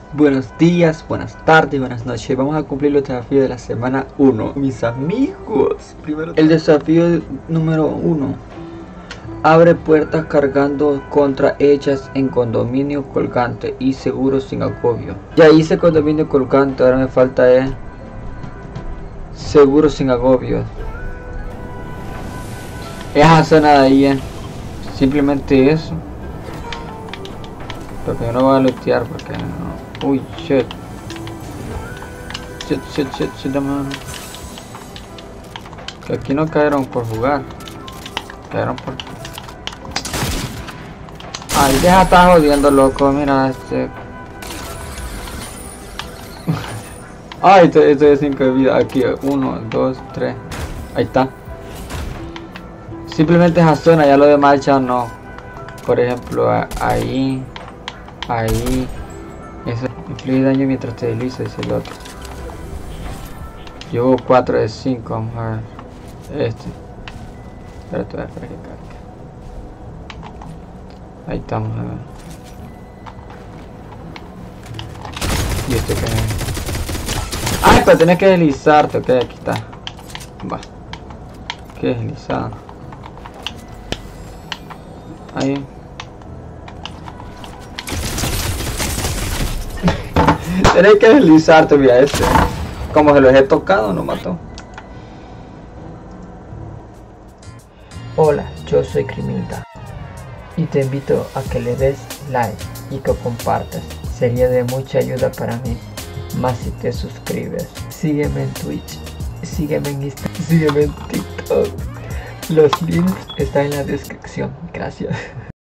Buenos días, buenas tardes, buenas noches. Vamos a cumplir los desafíos de la semana 1. Mis amigos, primero el desafío número 1. Abre puertas cargando contra ellas en condominio colgante y seguro sin agobio. Ya hice condominio colgante, ahora me falta seguro sin agobio. Esa zona de ahí, simplemente eso. Porque yo no voy a lootear porque no. Uy, shit, mano. Que aquí no cayeron por jugar. Cayeron por... Ay, deja estar jodiendo, loco. Mira este. Ay, estoy de 5 de vida. Aquí, 1, 2, 3. Ahí está. Simplemente esa zona, ya lo demás ya no. Por ejemplo, ahí. Eso inflige daño mientras te desliza, dice el otro. Llevo 4 de 5, vamos a ver. Espérate, voy a esperar que cargue. Ahí estamos, a ver. Y este que... ¡Ay, pero tenés que deslizarte! Ok, aquí está. Va. ¿Qué deslizado? Ahí. Tenés que deslizarte, mira este. Como se los he tocado, no mató. Hola, yo soy Crimilda y te invito a que le des like y que compartas. Sería de mucha ayuda para mí, más si te suscribes. Sígueme en Twitch, sígueme en Instagram, sígueme en TikTok. Los links están en la descripción. Gracias.